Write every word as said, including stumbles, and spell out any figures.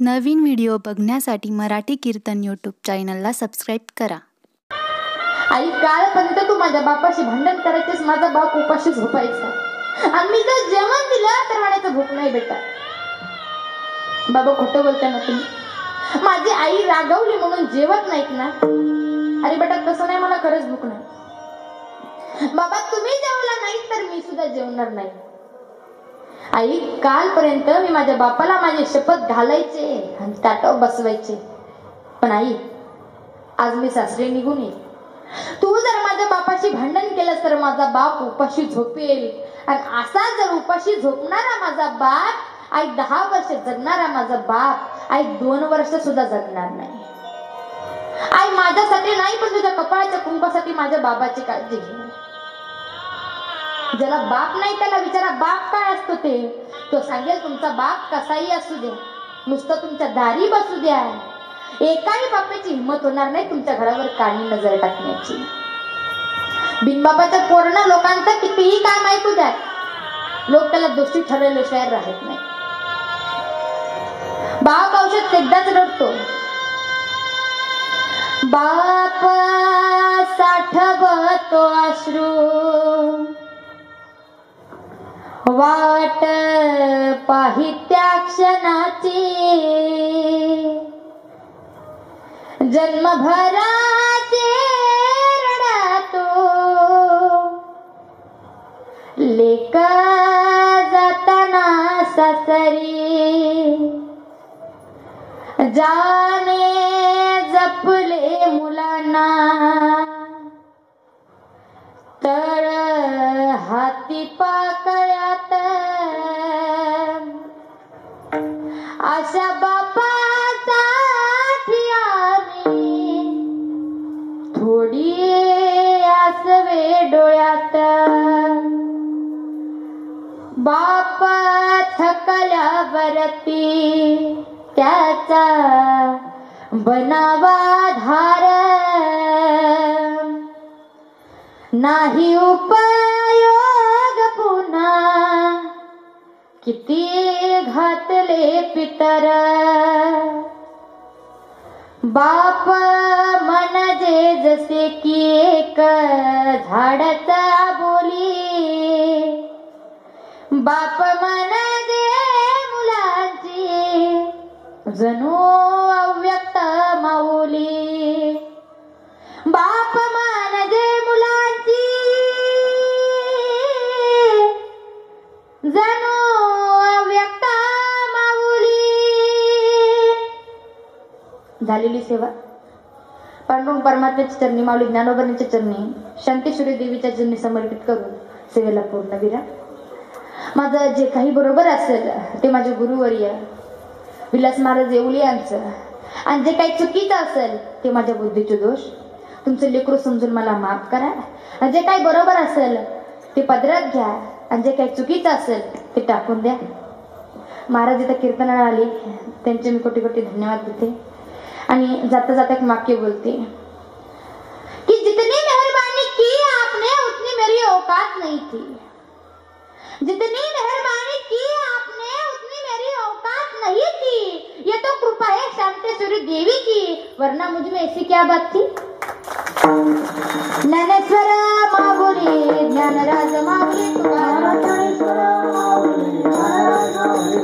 नवीन video बघण्यासाठी Marathi Kirtan YouTube चॅनलला subscribe करा। आई कालपर्यंत तू माझ्या बापाशी भांडण करायचीस, माझा बाप उपाशी झोपायचा आणि मी जर जेवण दिलं तर म्हणायचं भूक नाही बेटा। बाबा खोटं बोलताय ना तुम्ही, माझी आई रागवली म्हणून जेवत नाहीत ना? अरे बेटा तसं नाही, मला खरंच भूक नाही। बाबा तुम्ही जेवला नाही तर मी सुद्धा जेवणार नाही। आई कालपर्यंत मी माझ्या बापाला माझी शपथ घालायचे आणि ताटावर बसवायचे, पण आई आज मी सासरे निघून येईल। तू जर माझ्या बापाशी भांडण केलं तर माझा बाप उपाशी झोपेल, आणि असा जर उपाशी झोपणारा माझा बाप आई दहा वर्ष जगणारा माझा बाप आई दोन वर्ष सुद्धा जगणार नाही। आई माझ्यासाठी नाही पण तुझ्या कपाळाच्या कुंकासाठी माझ्या बाबाची काळजी घे। ज्याला बाप नाही त्याला विचारा बाप काय असतो ते, तो सांगेल तुमचा बाप कसाही असू द्या, नुसतं तुमच्या दारी बसू द्या, एकाही बापाची हिंमत होणार नाही तुमच्या घरावर काळी नजर टाकण्याची। बिनबापाच्या पूर्ण लोकांचं कितीही काम ऐकू द्या, लोक त्याला दोषी ठरवल्याशिवाय राहत नाही। बाप औषध एकदाच रडतो, बाप साठवतो अश्रू, वाट पाही त्या क्षणाची, जन्मभराचे रडतो लेक जाताना सासरी, जाने जपले मुलांना, तळ हाती पाकळ्यात, अशा बापासाठी आम्ही थोडी आसवे डोळ्यात। बाप थकल्यावरती त्याचा बनावा धार, नाही उपयोग पुन्हा किती घातले पितर, बाप म्हणजे जसे की एक झाडाचा बोली, बाप म्हणजे मुलांची जणू अव्यक्त माऊली, बाप म्हणजे मुलांची जणू अव्यक्त माऊली। झालेली सेवा पांडुरंग परमात्म्याच्या चरणी, माऊली ज्ञानोबरांच्या चरणी, शांतेश्वरी देवीच्या चरणी समर्पित करून सेवेला पूर्ण विराम। माझं जे काही बरोबर असेल ते माझे गुरुवर्य विलास महाराज येवले यांचं, आणि जे काही चुकीचं असेल ते माझ्या बुद्धीचे दोष, तुमचे लेकरू समजून मला माफ करा। आणि जे काही बरोबर असेल ते पदरात घ्या, आणि जे काही चुकीचं असेल ते टाकून द्या। महाराज इथं कीर्तनाला आले त्यांचे मी कोटी कोटी धन्यवाद देते, आणि जाता जाता एक वाक्य बोलते कि जितनी मेहरबानी की आपने उतनी मेरी औकात नहीं थी, जितनी मेहरबानी की आपने उतनी मेरी औकात नहीं थी, ये तो कृपा है शांतेश्वरी देवी की, वरना मुझ में ऐसी क्या बात थी। ज्ञानेश्वर माऊली ज्ञानराज माऊली तुकाराम, ज्ञानेश्वर माऊली ज्ञानराज माऊली